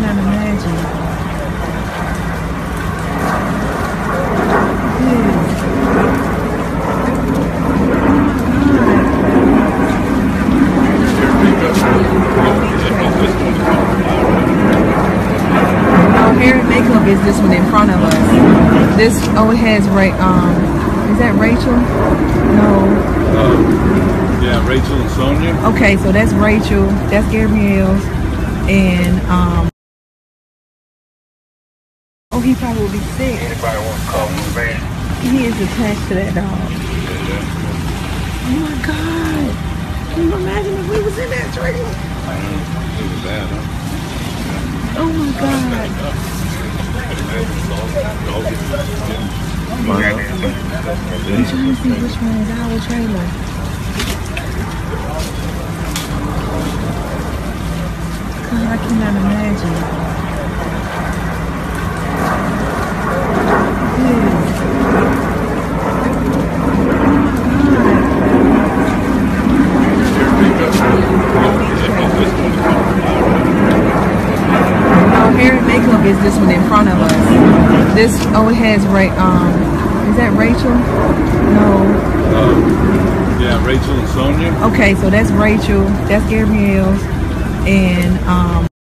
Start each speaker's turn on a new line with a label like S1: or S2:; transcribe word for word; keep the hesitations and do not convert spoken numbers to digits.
S1: cannot imagine. Our hair and makeup is this one in front of us. This, oh, it has, right, um, is that Rachel? No.
S2: Uh, yeah, Rachel and Sonia.
S1: Okay, so that's Rachel, that's Gabrielle, and, um, oh, he probably will be sick.
S3: Anybody want to call him, man?
S1: He is attached to that dog. Oh my God. Can you imagine if we was in that tree?
S2: It was bad, huh?
S1: Oh my God. I'm trying to see which one is our trailer. God, I cannot imagine. Our hair and makeup is this one in front of us. This, oh, it has, right, um, is that Rachel? No.
S2: Uh, yeah, Rachel and Sonia.
S1: Okay, so that's Rachel, that's Gabrielle, and, um,